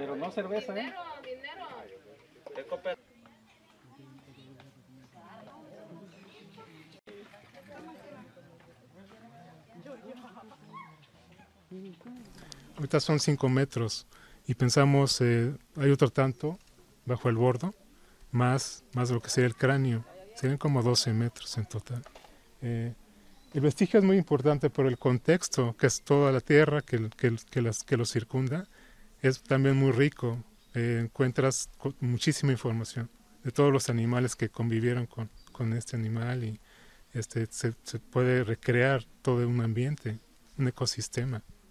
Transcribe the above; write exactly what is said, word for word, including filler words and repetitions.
Pero no cerveza, ¿eh? Dinero, Ahorita son cinco metros y pensamos, eh, hay otro tanto bajo el bordo, más, más lo que sería el cráneo, serían como doce metros en total. Eh, el vestigio es muy importante por el contexto, que es toda la tierra que, que, que, las, que lo circunda, es también muy rico, eh, encuentras muchísima información de todos los animales que convivieron con, con este animal y este, se, se puede recrear todo un ambiente, un ecosistema.